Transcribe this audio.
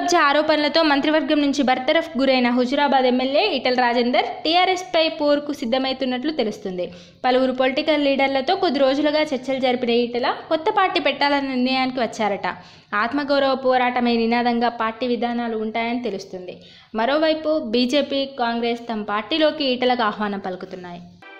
కబ్జా ఆరోపణలతో మంత్రివర్గం నుంచి బర్తరఫ్ గురైన హుజురాబాద్ ఎమ్మెల్యే ఈటెల రాజేందర్ టీఆర్ఎస్పై పోరుకు సిద్ధమవుతున్నట్లు తెలుస్తుంది. పలువురు పొలిటికల్ లీడర్లతో కొద్ది రోజులుగా చర్చలు జరిపిన ఈటెల కొత్త పార్టీ పెట్టాలన్న నిర్ణయానికి వచ్చారట. ఆత్మగౌరవ పోరాటమే నినాదంగా పార్టీ విధానాలు ఉంటాయని తెలుస్తుంది. మరోవైపు బీజేపీ, కాంగ్రెస్ తమ పార్టీలోకి ఈటెలకు ఆహ్వానం పలుకుతున్నాయి.